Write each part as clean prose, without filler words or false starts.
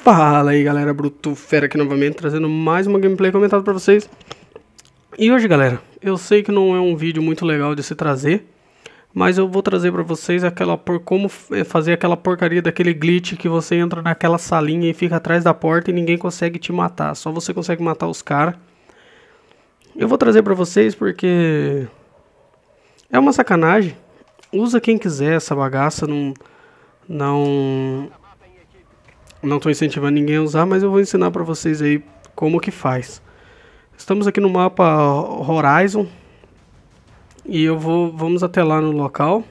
Fala aí galera, Bruto Fera aqui novamente, trazendo mais uma gameplay comentada pra vocês. E hoje galera, eu sei que não é um vídeo muito legal de se trazer, mas eu vou trazer pra vocês como fazer aquela porcaria daquele glitch que você entra naquela salinha e fica atrás da porta e ninguém consegue te matar, só você consegue matar os caras. Eu vou trazer pra vocês porque é uma sacanagem, usa quem quiser essa bagaça, não estou incentivando ninguém a usar, mas eu vou ensinar para vocês aí como que faz. Estamos aqui no mapa Horizon e vamos até lá no local.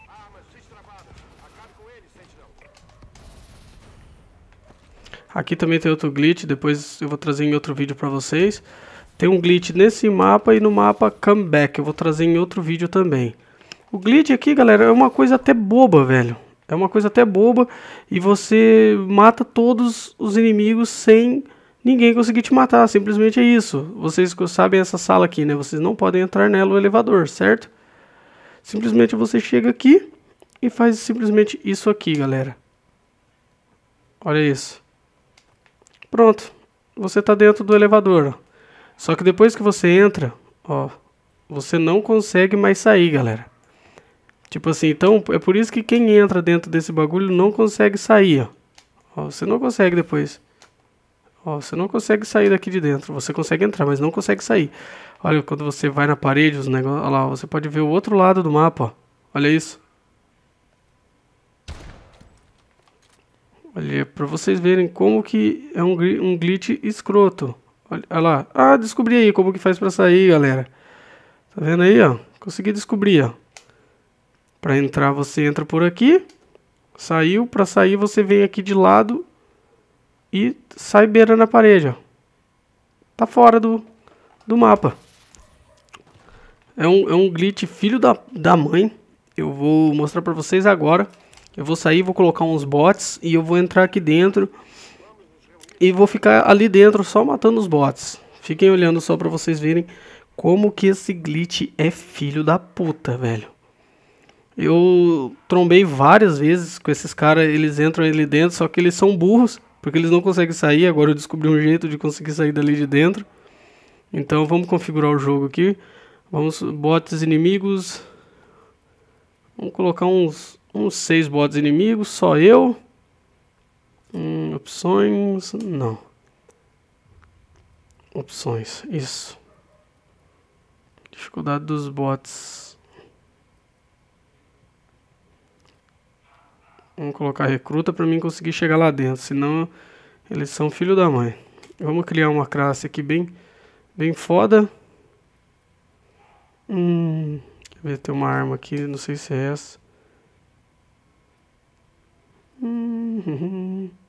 Aqui também tem outro glitch, depois eu vou trazer em outro vídeo para vocês. Tem um glitch nesse mapa e no mapa Comeback, eu vou trazer em outro vídeo também. O glitch aqui, galera, é uma coisa até boba, velho. É uma coisa até boba e você mata todos os inimigos sem ninguém conseguir te matar. Simplesmente é isso. Vocês sabem essa sala aqui, né? Vocês não podem entrar nela no elevador, certo? Simplesmente você chega aqui e faz simplesmente isso aqui, galera. Olha isso. Pronto. Você tá dentro do elevador, ó. Só que depois que você entra, ó, você não consegue mais sair, galera. Tipo assim, então é por isso que quem entra dentro desse bagulho não consegue sair, ó. Ó, você não consegue depois. Ó, você não consegue sair daqui de dentro. Você consegue entrar, mas não consegue sair. Olha, quando você vai na parede, os negócios, olha lá, você pode ver o outro lado do mapa, ó. Olha isso. Olha, pra vocês verem como que é um glitch escroto. Olha lá. Ah, descobri aí como que faz pra sair, galera. Tá vendo aí, ó? Consegui descobrir, ó. Para entrar você entra por aqui, saiu, para sair você vem aqui de lado e sai beirando a parede, ó. Tá fora do mapa. É um glitch filho da mãe. Eu vou mostrar para vocês agora. Eu vou sair, vou colocar uns bots e eu vou entrar aqui dentro e vou ficar ali dentro só matando os bots. Fiquem olhando só para vocês verem como que esse glitch é filho da puta, velho. Eu trombei várias vezes com esses caras, eles entram ali dentro, só que eles são burros, porque eles não conseguem sair. Agora eu descobri um jeito de conseguir sair dali de dentro. Então vamos configurar o jogo aqui. Vamos, bots inimigos. Vamos colocar uns 6 bots inimigos, só eu. Opções, não. Opções, isso. Dificuldade dos bots. Vamos colocar recruta para mim conseguir chegar lá dentro, senão eles são filho da mãe. Vamos criar uma classe aqui bem foda. Quer ver, tem uma arma aqui, não sei se é essa. Tem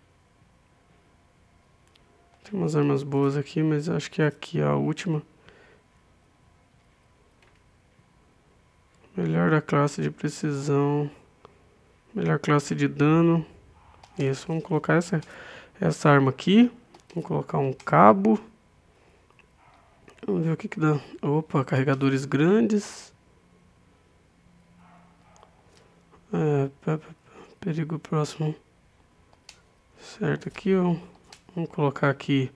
umas armas boas aqui, mas acho que é aqui a última. Melhor da classe de precisão. Melhor classe de dano. Isso, vamos colocar essa arma aqui. Vamos colocar um cabo. Vamos ver o que dá. Opa, carregadores grandes. Perigo próximo. Certo, aqui ó. Vamos colocar aqui.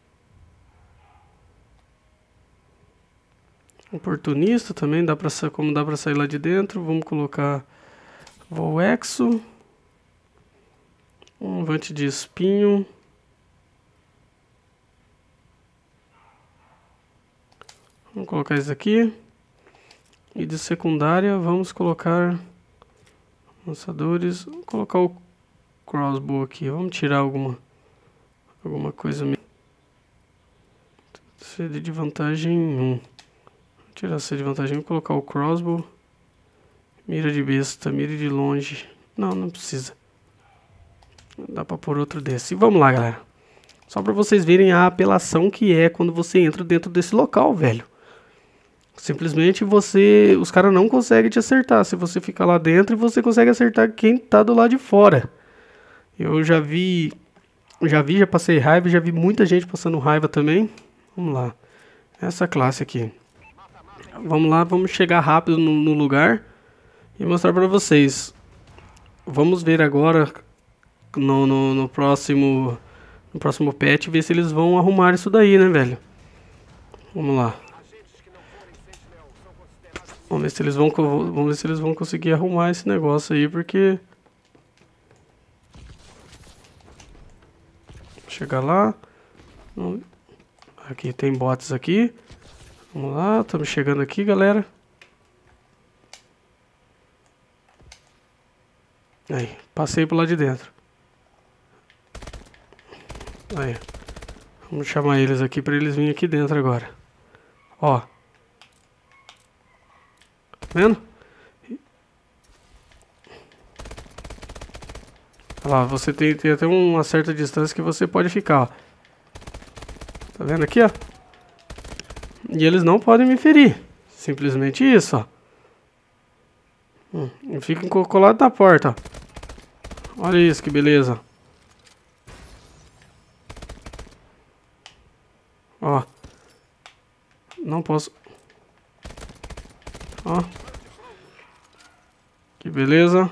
Oportunista também, como dá pra sair lá de dentro. Vamos colocar Voexo, um vante de espinho, vamos colocar isso aqui, e de secundária vamos colocar lançadores, vamos colocar o crossbow aqui, vamos tirar alguma coisa mesmo. CD de vantagem 1, vou tirar CD de vantagem 1 e colocar o crossbow. Mira de besta, mira de longe. Não precisa. Dá pra pôr outro desse. E vamos lá, galera. Só pra vocês verem a apelação que é quando você entra dentro desse local, velho. Simplesmente os caras não conseguem te acertar. Se você ficar lá dentro, você consegue acertar quem tá do lado de fora. Eu já passei raiva, já vi muita gente passando raiva também. Vamos lá. Essa classe aqui. Vamos lá, vamos chegar rápido no lugar. E mostrar pra vocês. Vamos ver agora no próximo patch, ver se eles vão arrumar isso daí, né, velho? Vamos lá. Vamos ver se eles vão conseguir arrumar esse negócio aí, porque... Chegar lá. Aqui tem bots aqui. Vamos lá, estamos chegando aqui, galera. Aí, passei por lá de dentro. Aí. Vamos chamar eles aqui para eles virem aqui dentro agora. Ó. Tá vendo? Olha lá, você tem até uma certa distância que você pode ficar, ó. Tá vendo aqui, ó? E eles não podem me ferir. Simplesmente isso, ó. Fiquem colados na porta, ó. Olha isso, que beleza. Ó. Não posso... Ó. Que beleza.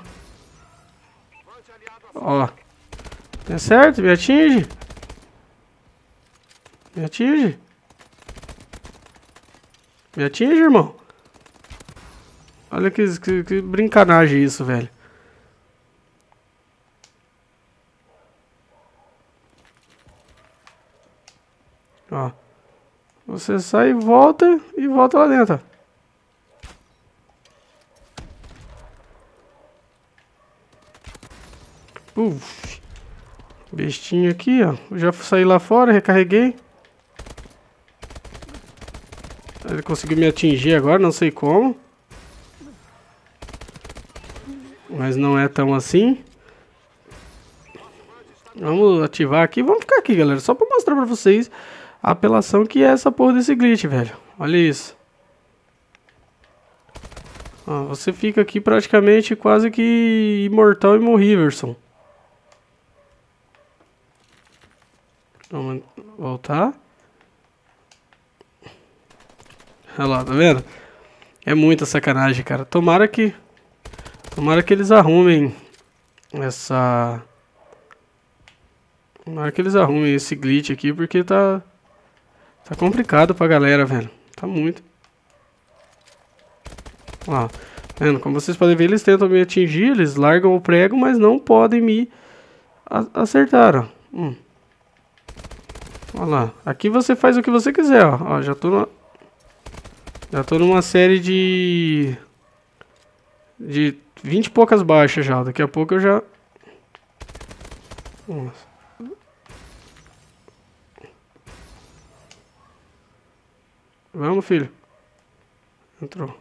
Ó. É certo? Me atinge. Me atinge. Me atinge, irmão. Olha que brincanagem isso, velho. Ó. Você sai e volta lá dentro. Bestinho aqui, ó. Eu já saí lá fora, recarreguei. Ele conseguiu me atingir agora, não sei como. Mas não é tão assim. Vamos ativar aqui. Vamos ficar aqui, galera. Só pra mostrar pra vocês a apelação que é essa porra desse glitch, velho. Olha isso. Ó, você fica aqui praticamente quase que imortal e morriverson. Vamos voltar. Olha lá, tá vendo? É muita sacanagem, cara. Tomara que eles arrumem essa... Tomara que eles arrumem esse glitch aqui, porque tá complicado pra galera, velho. Tá muito. Ó, tá vendo? Como vocês podem ver, eles tentam me atingir, eles largam o prego, mas não podem me acertar, ó. Olha lá. Aqui você faz o que você quiser, ó. Ó, já tô numa série de 20 e poucas baixas já. Daqui a pouco eu já... Nossa. Vamos, filho. Entrou.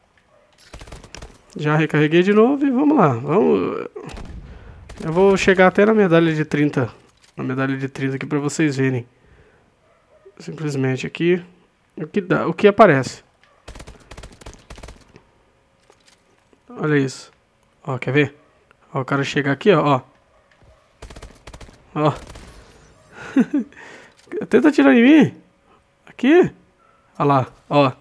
Já recarreguei de novo e vamos lá. Vamos. Eu vou chegar até na medalha de 30. Na medalha de 30 aqui pra vocês verem. Simplesmente aqui. O que aparece. Olha isso. Ó, quer ver? Ó, o cara chega aqui, ó. Ó. Tenta atirar em mim. Aqui. Olha lá, ó.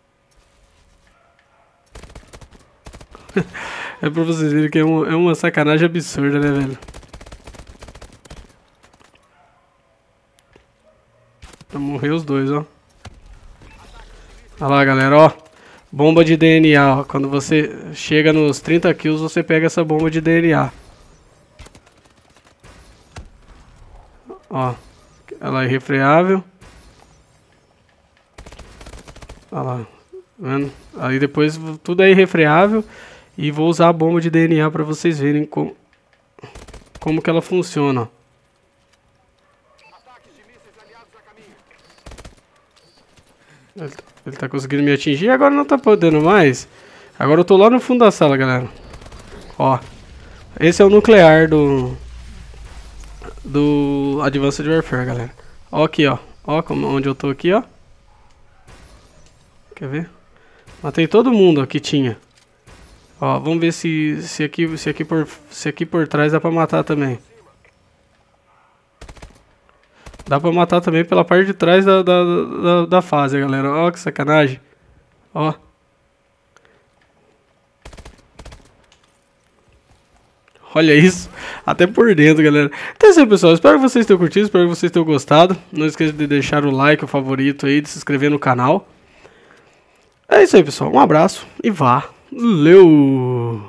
É pra vocês verem que é uma sacanagem absurda, né, velho? Vai morrer os dois, ó. Olha lá, galera, ó. Bomba de DNA, ó. Quando você chega nos 30 kills, você pega essa bomba de DNA. Ó. Ela é irrefreável. Olha lá. Vendo? Aí depois tudo é irrefreável. E vou usar a bomba de DNA para vocês verem como que ela funciona. Ele tá conseguindo me atingir, agora não tá podendo mais. Agora eu tô lá no fundo da sala, galera. Ó. Esse é o nuclear do Advanced Warfare, galera. Ó aqui, ó. Ó onde eu tô aqui, ó. Quer ver? Matei todo mundo que tinha. Ó, vamos ver se aqui por trás dá pra matar também. Dá pra matar também pela parte de trás da fase, galera. Ó, que sacanagem. Ó. Olha isso, até por dentro, galera. Então é isso aí, pessoal. Espero que vocês tenham curtido, espero que vocês tenham gostado. Não esqueça de deixar o like, o favorito aí, de se inscrever no canal. É isso aí, pessoal. Um abraço e valeu!